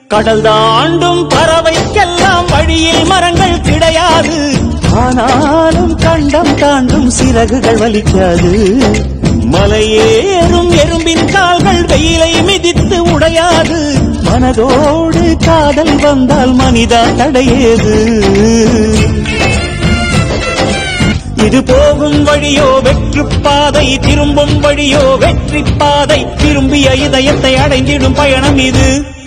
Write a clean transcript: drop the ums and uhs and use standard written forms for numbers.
கடல் தாண்டும் பறவைக்கெல்லாம் வழியில் மரங்கள் கிடையாது. ஆனாலும் கண்டம் தாண்டும் சிறகுகள் வலிக்காது. மலையேறும் எறும்பின் கால்கள் வெயிலை மிதித்து உடையாது. மனதோடு காதல் வந்தால் மனிதா தடையேது. இது போகும் வழியோ வெற்று பாதை, திரும்பும் வழியோ வெற்றி பாதை. திரும்பிய இதயத்தை அடைந்திடும் பயணம் இது.